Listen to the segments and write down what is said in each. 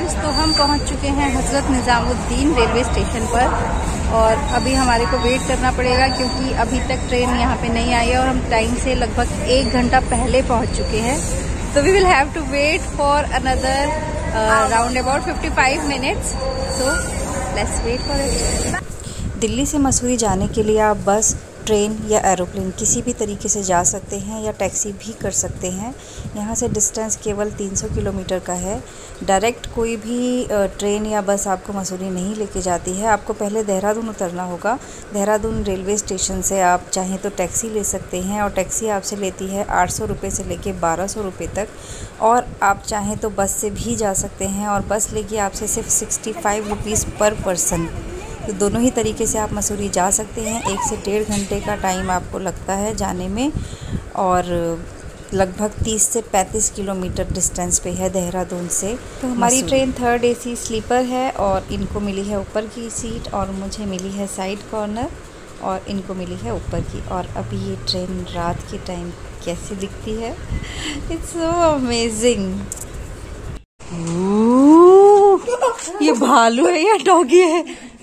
Guys, तो हम पहुंच चुके हैं हजरत निजामुद्दीन रेलवे स्टेशन पर और अभी हमारे को वेट करना पड़ेगा क्योंकि अभी तक ट्रेन यहाँ पे नहीं आई है और हम टाइम से लगभग 1 घंटा पहले पहुंच चुके हैं। तो we will have to wait for another round about 55 minutes. So let's wait for it. Delhi से मसूरी जाने के लिए आप बस, ट्रेन या एरोप्लेन किसी भी तरीके से जा सकते हैं या टैक्सी भी कर सकते हैं। यहाँ से डिस्टेंस केवल 300 किलोमीटर का है। डायरेक्ट कोई भी ट्रेन या बस आपको मसूरी नहीं लेके जाती है। आपको पहले देहरादून उतरना होगा। देहरादून रेलवे स्टेशन से आप चाहें तो टैक्सी ले सकते हैं और टैक्सी आपसे लेती है 800 रुपये से लेके 1200 रुपये तक। और आप चाहें तो बस से भी जा सकते हैं और बस लेके आपसे सिर्फ 65 रुपीज़ पर पर्सन। तो दोनों ही तरीके से आप मसूरी जा सकते हैं। 1 से 1.5 घंटे का टाइम आपको लगता है जाने में और लगभग 30 से 35 किलोमीटर डिस्टेंस पे है देहरादून से। तो हमारी ट्रेन 3rd AC स्लीपर है और इनको मिली है ऊपर की सीट और मुझे मिली है साइड कॉर्नर और इनको मिली है ऊपर की। और अभी ये ट्रेन रात के टाइम कैसी दिखती है, इट्स सो अमेजिंग। ये भालू है या डॉगी है?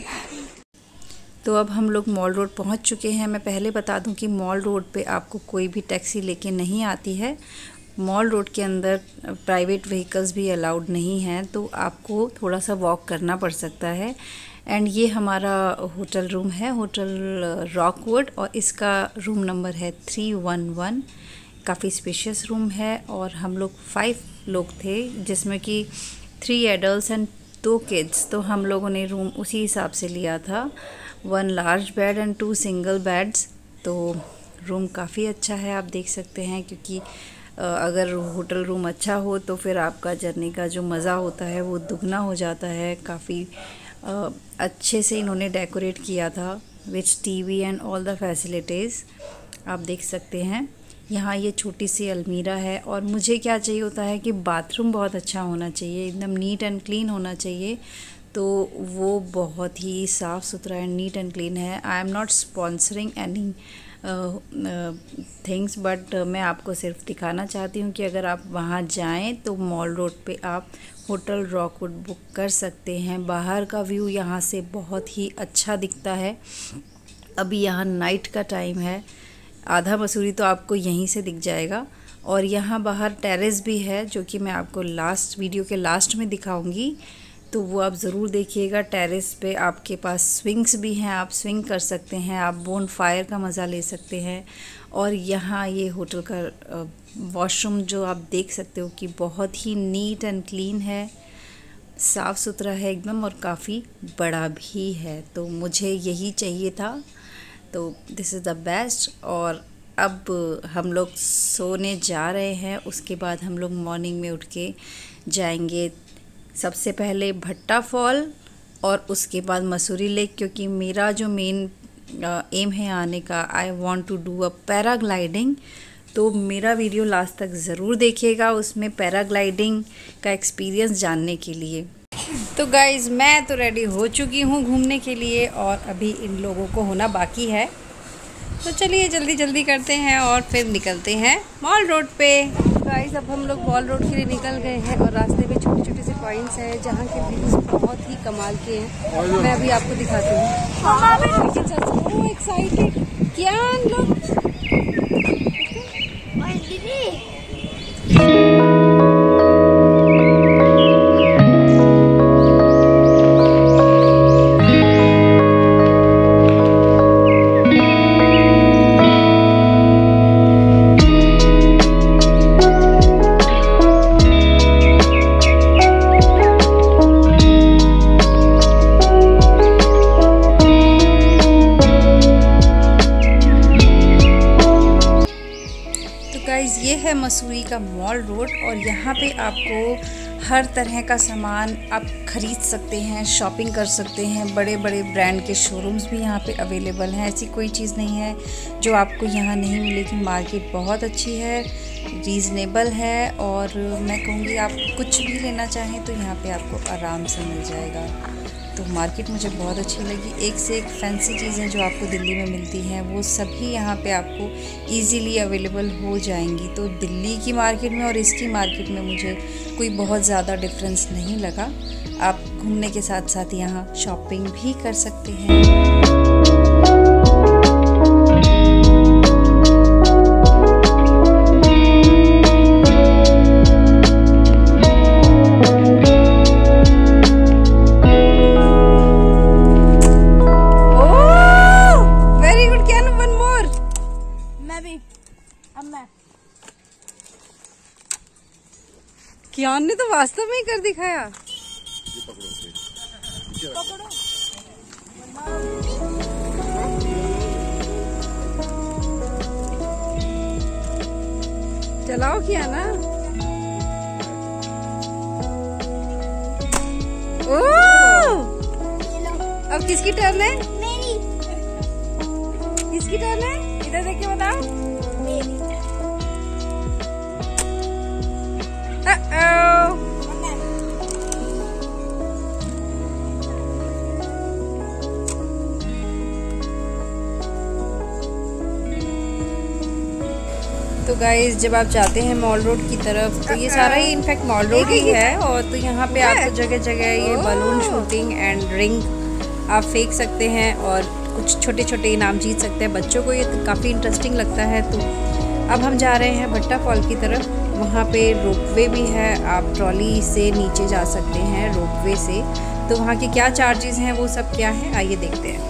तो अब हम लोग मॉल रोड पहुंच चुके हैं। मैं पहले बता दूं कि मॉल रोड पे आपको कोई भी टैक्सी लेके नहीं आती है। मॉल रोड के अंदर प्राइवेट व्हीकल्स भी अलाउड नहीं हैं, तो आपको थोड़ा सा वॉक करना पड़ सकता है। एंड ये हमारा होटल रूम है, होटल रॉकवुड, और इसका रूम नंबर है 311। काफ़ी स्पेशियस रूम है और हम लोग 5 लोग थे, जिसमें कि 3 एडल्ट एंड 2 किड्स। तो हम लोगों ने रूम उसी हिसाब से लिया था, 1 large bed and 2 single beds. तो रूम काफ़ी अच्छा है, आप देख सकते हैं, क्योंकि अगर होटल रूम अच्छा हो तो फिर आपका जर्नी का जो मज़ा होता है वो दुगना हो जाता है। काफ़ी अच्छे से इन्होंने डेकोरेट किया था which TV and all the facilities आप देख सकते हैं। यहाँ ये छोटी सी अलमीरा है और मुझे क्या चाहिए होता है कि बाथरूम बहुत अच्छा होना चाहिए, एकदम नीट एंड क्लीन होना चाहिए। तो वो बहुत ही साफ़ सुथरा एंड नीट एंड क्लीन है। I am not sponsoring any things, but मैं आपको सिर्फ दिखाना चाहती हूँ कि अगर आप वहाँ जाएं तो मॉल रोड पे आप होटल रॉकवुड बुक कर सकते हैं। बाहर का व्यू यहाँ से बहुत ही अच्छा दिखता है। अभी यहाँ नाइट का टाइम है, आधा मसूरी तो आपको यहीं से दिख जाएगा। और यहाँ बाहर टेरेस भी है, जो कि मैं आपको वीडियो के लास्ट में दिखाऊंगी, तो वो आप ज़रूर देखिएगा। टेरेस पे आपके पास स्विंग्स भी हैं, आप स्विंग कर सकते हैं, आप बोन फायर का मज़ा ले सकते हैं। और यहाँ ये होटल का वॉशरूम जो आप देख सकते हो कि बहुत ही नीट एंड क्लीन है, साफ़ सुथरा है एकदम, और काफ़ी बड़ा भी है। तो मुझे यही चाहिए था, तो दिस इज़ द बेस्ट। और अब हम लोग सोने जा रहे हैं। उसके बाद हम लोग मॉर्निंग में उठ के जाएंगे सबसे पहले भट्टा फॉल और उसके बाद मसूरी लेक, क्योंकि मेरा जो मेन एम है आने का, I want to do a paragliding. तो मेरा वीडियो लास्ट तक ज़रूर देखिएगा, उसमें पैराग्लाइडिंग का एक्सपीरियंस जानने के लिए। तो गाइज़, मैं तो रेडी हो चुकी हूँ घूमने के लिए और अभी इन लोगों को होना बाकी है। तो चलिए जल्दी जल्दी करते हैं और फिर निकलते हैं मॉल रोड पे। गाइस, अब हम लोग मॉल रोड के लिए निकल गए हैं और रास्ते में छोटे छोटे से पॉइंट्स हैं जहाँ के व्यूज़ बहुत ही कमाल के हैं। मैं अभी आपको दिखाती हूँ। एक्साइटेड क्या लोग। ये है मसूरी का मॉल रोड और यहाँ पे आपको हर तरह का सामान आप खरीद सकते हैं, शॉपिंग कर सकते हैं। बड़े बड़े ब्रांड के शोरूम्स भी यहाँ पे अवेलेबल हैं। ऐसी कोई चीज़ नहीं है जो आपको यहाँ नहीं मिलेगी। मार्केट बहुत अच्छी है, रीज़नेबल है और मैं कहूँगी आप कुछ भी लेना चाहें तो यहाँ पे आपको आराम से मिल जाएगा। तो मार्केट मुझे बहुत अच्छी लगी। एक से एक फैंसी चीज़ें जो आपको दिल्ली में मिलती हैं वो सभी यहाँ पे आपको इजीली अवेलेबल हो जाएंगी। तो दिल्ली की मार्केट में और इसकी मार्केट में मुझे कोई बहुत ज़्यादा डिफरेंस नहीं लगा। आप घूमने के साथ साथ यहाँ शॉपिंग भी कर सकते हैं। कियान ने तो वास्तव में ही कर दिखाया। चलाओ किया ना। ओह! अब किसकी टर्न है? मेरी। किसकी टर्न है? इधर देख के बताओ। मेरी। तो गाइज जब आप जाते हैं मॉल रोड की तरफ तो ये सारा ही इनफैक्ट मॉल रोड ही है। और तो यहाँ पे आपको जगह जगह ये बलून शूटिंग एंड रिंग आप फेंक सकते हैं और कुछ छोटे छोटे इनाम जीत सकते हैं। बच्चों को ये काफ़ी इंटरेस्टिंग लगता है। तो अब हम जा रहे हैं भट्टा फॉल की तरफ। वहाँ पे रोपवे भी है, आप ट्रॉली से नीचे जा सकते हैं रोपवे से। तो वहाँ के क्या चार्जेस हैं वो सब क्या है आइए देखते हैं।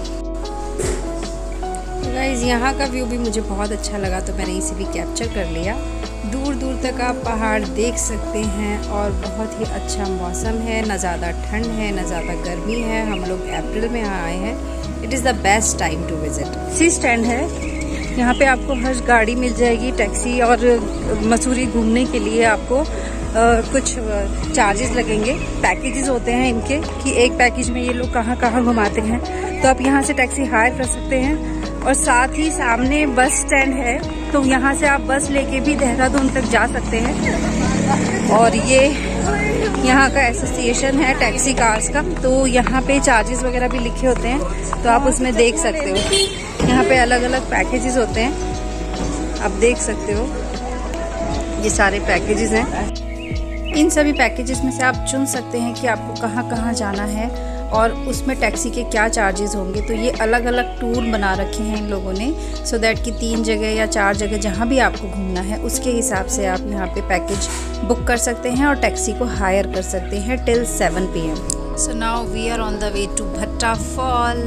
गाइस यहाँ का व्यू भी मुझे बहुत अच्छा लगा तो मैंने इसे भी कैप्चर कर लिया। दूर दूर तक आप पहाड़ देख सकते हैं और बहुत ही अच्छा मौसम है, ना ज़्यादा ठंड है ना ज़्यादा गर्मी है। हम लोग अप्रैल में यहाँ आए हैं। It is the best time to visit. सी स्टैंड है, यहाँ पे आपको हर गाड़ी मिल जाएगी, टैक्सी। और मसूरी घूमने के लिए आपको कुछ चार्जेस लगेंगे। पैकेजेस होते हैं इनके कि एक पैकेज में ये लोग कहाँ कहाँ घुमाते हैं। तो आप यहाँ से टैक्सी हायर कर सकते हैं। और साथ ही सामने बस स्टैंड है, तो यहाँ से आप बस लेके भी देहरादून तक जा सकते हैं। और ये यहाँ का एसोसिएशन है टैक्सी कार्स का, तो यहाँ पे चार्जेस वगैरह भी लिखे होते हैं, तो आप उसमें देख सकते हो। यहाँ पे अलग अलग पैकेजेस होते हैं, आप देख सकते हो। ये सारे पैकेजेस हैं। इन सभी पैकेजेस में से आप चुन सकते हैं कि आपको कहाँ कहाँ जाना है और उसमें टैक्सी के क्या चार्जेस होंगे। तो ये अलग अलग टूर बना रखे हैं इन लोगों ने, सो दैट कि 3 जगह या 4 जगह जहाँ भी आपको घूमना है उसके हिसाब से आप यहाँ पे पैकेज बुक कर सकते हैं और टैक्सी को हायर कर सकते हैं till 7 PM। So now we are on the way to Bhatta fall.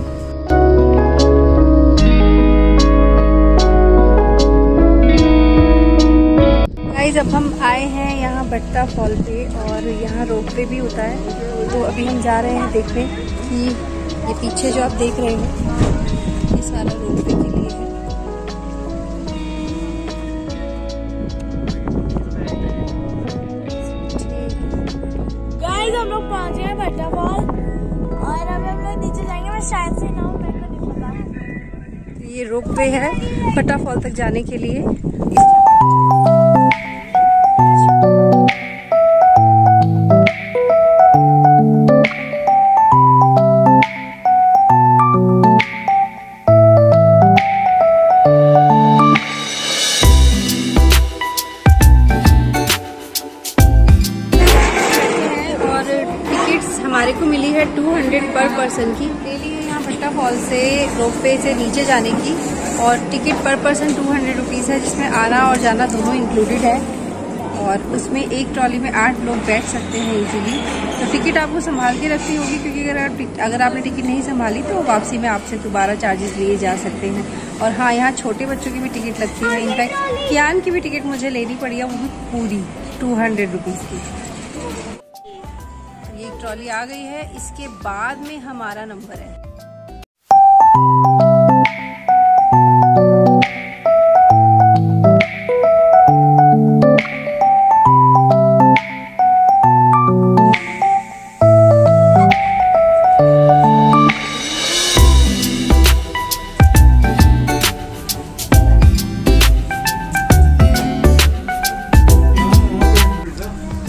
Guys अब हम आए हैं यहाँ भट्टा फॉल पे और यहाँ रोपवे भी होता है। तो अभी हम जा रहे हैं देखने कि ये पीछे जो आप देख रहे हो ये सारा रोपवे के लिए है। गाइस हम लोग पहुंचे हैं भट्टा फॉल और अभी हम लोग नीचे जाएंगे। मैं शायद से ना मेरे को नहीं पता। ये रोपवे है भट्टा फॉल तक जाने के लिए। हमारे को मिली है 200 पर पर्सन की। डेली यहाँ भट्टा फॉल से रोपवे से नीचे जाने की और टिकट पर पर्सन 200 रुपीज़ है, जिसमें आना और जाना दोनों इंक्लूडेड है। और उसमें एक ट्रॉली में 8 लोग बैठ सकते हैं इजीली। तो टिकट आपको संभाल के रखनी होगी, क्योंकि अगर आपने टिकट नहीं संभाली तो वापसी में आपसे दोबारा चार्जेस लिए जा सकते हैं। और हाँ, यहाँ छोटे बच्चों की भी टिकट लगती है। इनफैक्ट कियान की भी टिकट मुझे लेनी पड़ी है, वो भी पूरी 200 रुपीज़ की। ये ट्रॉली आ गई है, इसके बाद में हमारा नंबर है।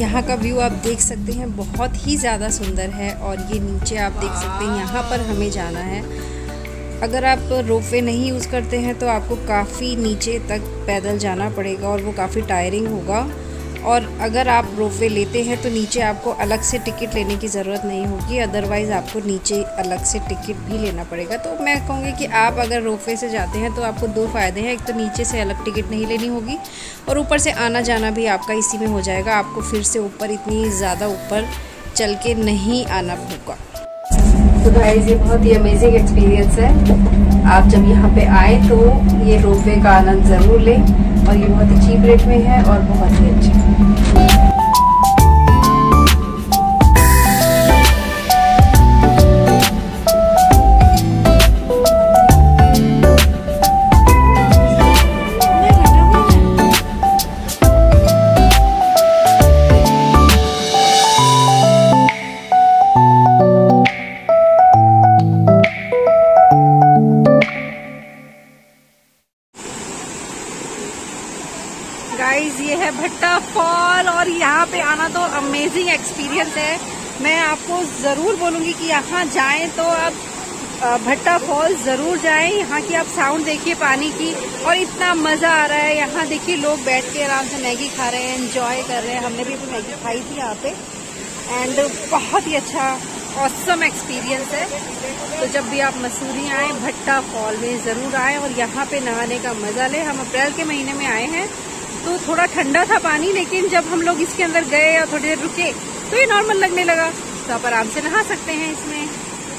यहाँ का व्यू आप देख सकते हैं, बहुत ही ज़्यादा सुंदर है। और ये नीचे आप देख सकते हैं, यहाँ पर हमें जाना है। अगर आप रोपवे नहीं यूज़ करते हैं तो आपको काफ़ी नीचे तक पैदल जाना पड़ेगा और वो काफ़ी टायरिंग होगा। और अगर आप रोपवे लेते हैं तो नीचे आपको अलग से टिकट लेने की ज़रूरत नहीं होगी, अदरवाइज़ आपको नीचे अलग से टिकट भी लेना पड़ेगा। तो मैं कहूँगी कि आप अगर रोपवे से जाते हैं तो आपको 2 फ़ायदे हैं। एक तो नीचे से अलग टिकट नहीं लेनी होगी और ऊपर से आना जाना भी आपका इसी में हो जाएगा। आपको फिर से ऊपर इतनी ज़्यादा ऊपर चल के नहीं आना होगा। तो गाइस, ये बहुत ही अमेजिंग एक्सपीरियंस है। आप जब यहाँ पे आए तो ये रोपवे का आनंद ज़रूर लें। और ये बहुत ही चीप रेट में है और बहुत ही अच्छा है। गाइस, ये है भट्टा फॉल और यहाँ पे आना तो अमेजिंग एक्सपीरियंस है। मैं आपको ज़रूर बोलूँगी कि यहाँ जाएं तो आप भट्टा फॉल ज़रूर जाएं। यहाँ की आप साउंड देखिए पानी की, और इतना मज़ा आ रहा है। यहाँ देखिए लोग बैठ के आराम से मैगी खा रहे हैं, एंजॉय कर रहे हैं। हमने भी अपनी मैगी खाई थी यहाँ पे, एंड बहुत ही अच्छा ऑसम एक्सपीरियंस है। तो जब भी आप मसूरी आएँ, भट्टा फॉल में ज़रूर आएँ और यहाँ पे नहाने का मज़ा लें। हम अप्रैल के महीने में आए हैं तो थोड़ा ठंडा था पानी, लेकिन जब हम लोग इसके अंदर गए और थोड़ी देर रुके तो ये नॉर्मल लगने लगा। तो आप आराम से नहा सकते हैं इसमें।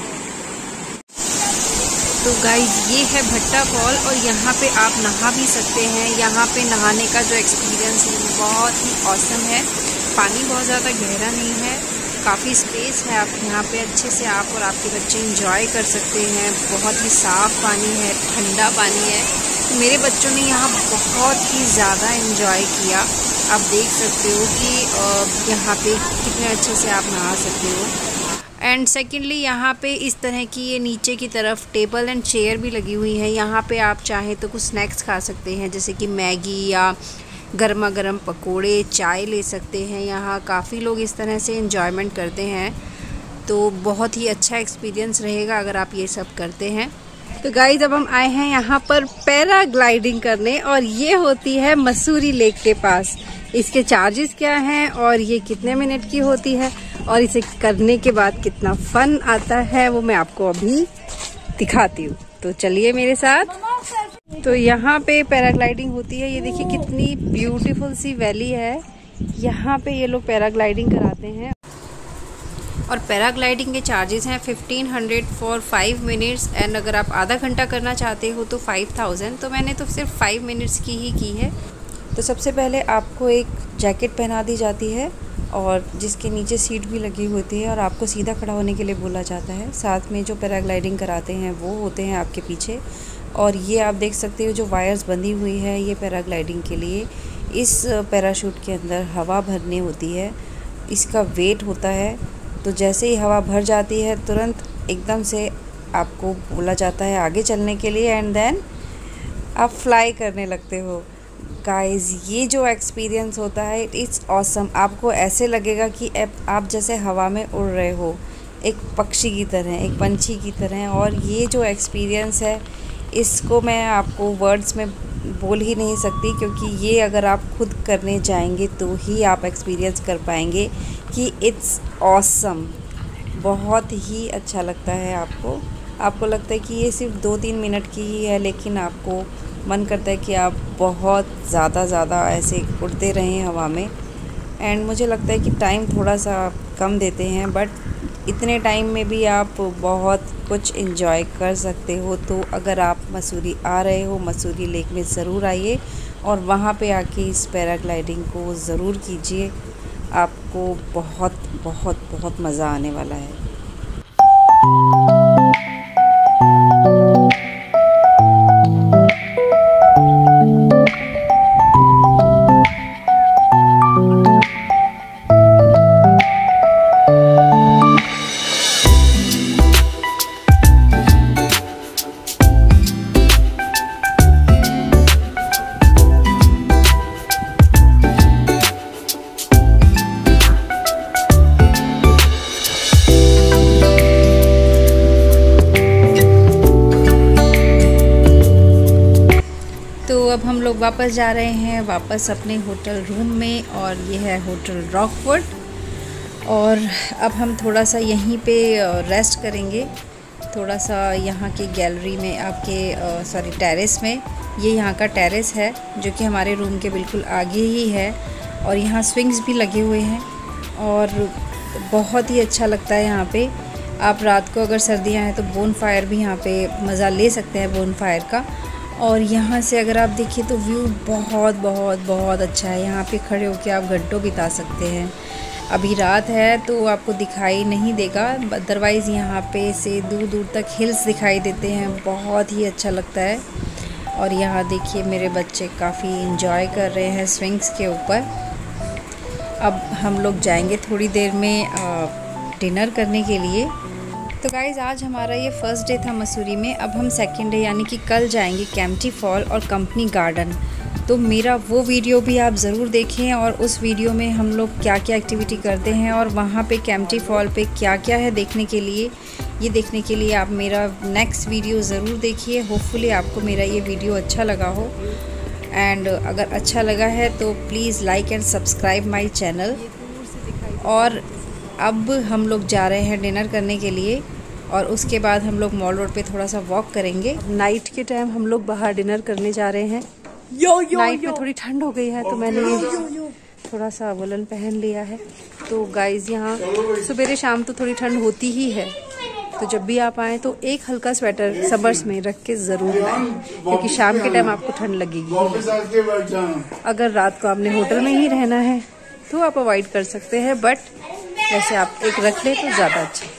तो गाइज, ये है भट्टा फॉल और यहाँ पे आप नहा भी सकते हैं। यहाँ पे नहाने का जो एक्सपीरियंस है वो बहुत ही ऑसम है। पानी बहुत ज़्यादा गहरा नहीं है, काफ़ी स्पेस है। आप यहाँ पे अच्छे से आप और आपके बच्चे एंजॉय कर सकते हैं। बहुत ही साफ़ पानी है, ठंडा पानी है। मेरे बच्चों ने यहाँ बहुत ही ज़्यादा एंजॉय किया। आप देख सकते हो कि यहाँ पे कितने अच्छे से आप नहा सकते हो। एंड सेकेंडली, यहाँ पे इस तरह की ये नीचे की तरफ टेबल एंड चेयर भी लगी हुई है। यहाँ पे आप चाहें तो कुछ स्नैक्स खा सकते हैं, जैसे कि मैगी या गर्मा गर्म पकोड़े, चाय ले सकते हैं। यहाँ काफ़ी लोग इस तरह से एंजॉयमेंट करते हैं। तो बहुत ही अच्छा एक्सपीरियंस रहेगा अगर आप ये सब करते हैं। तो गाइस, अब हम आए हैं यहाँ पर पैराग्लाइडिंग करने, और ये होती है मसूरी लेक के पास। इसके चार्जेस क्या हैं और ये कितने मिनट की होती है और इसे करने के बाद कितना फन आता है, वो मैं आपको अभी दिखाती हूँ। तो चलिए मेरे साथ। तो यहाँ पे पैराग्लाइडिंग होती है। ये देखिए कितनी ब्यूटीफुल सी वैली है। यहाँ पे ये लोग पैराग्लाइडिंग कराते हैं और पैराग्लाइडिंग के चार्जेस हैं 1500 फॉर 5 मिनट्स, एंड अगर आप आधा घंटा करना चाहते हो तो 5000। तो मैंने तो सिर्फ 5 मिनट्स की ही की है। तो सबसे पहले आपको एक जैकेट पहना दी जाती है और जिसके नीचे सीट भी लगी होती है और आपको सीधा खड़ा होने के लिए बोला जाता है। साथ में जो पैराग्लाइडिंग कराते हैं वो होते हैं आपके पीछे। और ये आप देख सकते हो जो वायर्स बंधी हुई है, ये पैराग्लाइडिंग के लिए। इस पैराशूट के अंदर हवा भरनी होती है, इसका वेट होता है। तो जैसे ही हवा भर जाती है तुरंत एकदम से आपको बोला जाता है आगे चलने के लिए, एंड देन आप फ्लाई करने लगते हो। गाइस, ये जो एक्सपीरियंस होता है इट इज़ ऑसम। आपको ऐसे लगेगा कि आप जैसे हवा में उड़ रहे हो, एक पक्षी की तरह, एक पंछी की तरह। और ये जो एक्सपीरियंस है इसको मैं आपको वर्ड्स में बोल ही नहीं सकती, क्योंकि ये अगर आप खुद करने जाएंगे तो ही आप एक्सपीरियंस कर पाएंगे कि इट्स ऑसम। बहुत ही अच्छा लगता है आपको लगता है कि ये सिर्फ 2-3 मिनट की ही है, लेकिन आपको मन करता है कि आप बहुत ज़्यादा ऐसे उड़ते रहें हवा में। एंड मुझे लगता है कि टाइम थोड़ा सा कम देते हैं, बट इतने टाइम में भी आप बहुत कुछ एंजॉय कर सकते हो। तो अगर आप मसूरी आ रहे हो, मसूरी लेक में ज़रूर आइए और वहाँ पे आके इस पैराग्लाइडिंग को ज़रूर कीजिए। आपको बहुत मज़ा आने वाला है। लोग वापस जा रहे हैं वापस अपने होटल रूम में, और ये है होटल रॉकवुड। और अब हम थोड़ा सा यहीं पे रेस्ट करेंगे, थोड़ा सा यहाँ की गैलरी में आपके टेरेस में। ये यहाँ का टेरेस है जो कि हमारे रूम के बिल्कुल आगे ही है, और यहाँ स्विंग्स भी लगे हुए हैं और बहुत ही अच्छा लगता है यहाँ पे। आप रात को अगर सर्दियाँ हैं तो बोन फायर भी यहाँ पे मज़ा ले सकते हैं, बोन फायर का। और यहाँ से अगर आप देखिए तो व्यू बहुत बहुत बहुत अच्छा है। यहाँ पे खड़े होकर आप घंटों बिता सकते हैं। अभी रात है तो आपको दिखाई नहीं देगा, अदरवाइज़ यहाँ पे से दूर दूर तक हिल्स दिखाई देते हैं, बहुत ही अच्छा लगता है। और यहाँ देखिए मेरे बच्चे काफ़ी इंजॉय कर रहे हैं स्विंग्स के ऊपर। अब हम लोग जाएंगे थोड़ी देर में डिनर करने के लिए। तो गाइज़ आज हमारा ये फर्स्ट डे था मसूरी में। अब हम सेकंड डे यानी कि कल जाएंगे केम्प्टी फॉल और कंपनी गार्डन। तो मेरा वो वीडियो भी आप ज़रूर देखें, और उस वीडियो में हम लोग क्या क्या एक्टिविटी करते हैं और वहाँ पे केम्प्टी फॉल पे क्या क्या है देखने के लिए, ये देखने के लिए आप मेरा नेक्स्ट वीडियो ज़रूर देखिए। होपफुली आपको मेरा ये वीडियो अच्छा लगा हो, एंड अगर अच्छा लगा है तो please like and subscribe my channel. और अब हम लोग जा रहे हैं डिनर करने के लिए, और उसके बाद हम लोग मॉल रोड पे थोड़ा सा वॉक करेंगे। नाइट के टाइम हम लोग बाहर डिनर करने जा रहे हैं। नाइट में थोड़ी ठंड हो गई है तो मैंने थोड़ा सा वुलन पहन लिया है। तो गाइज यहाँ सुबह शाम तो थोड़ी ठंड होती ही है, तो जब भी आप आएँ तो एक हल्का स्वेटर समर्स में रख के ज़रूर आएँ, क्योंकि शाम के टाइम आपको ठंड लगेगी। अगर रात को आपने होटल में ही रहना है तो आप अवॉइड कर सकते हैं, बट वैसे आप एक रख ले तो ज़्यादा अच्छा।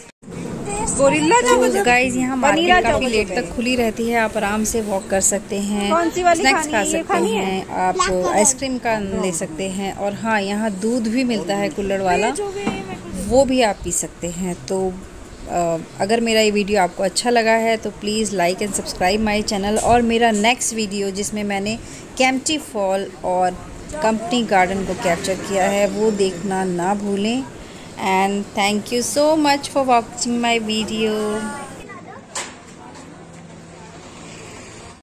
तो गाइज यहाँ मार्केट काफ़ी लेट तक खुली रहती है, आप आराम से वॉक कर सकते हैं, स्नैक्स खा सकते हैं, आप आइसक्रीम का ले सकते हैं। और हाँ, यहाँ दूध भी मिलता है कुल्हड़ वाला, वो भी आप पी सकते हैं। तो अगर मेरा ये वीडियो आपको अच्छा लगा है तो please like and subscribe my channel, और मेरा नेक्स्ट वीडियो जिसमें मैंने केम्प्टी फॉल और कंपनी गार्डन को कैप्चर किया है वो देखना ना भूलें। And thank you so much for watching my video.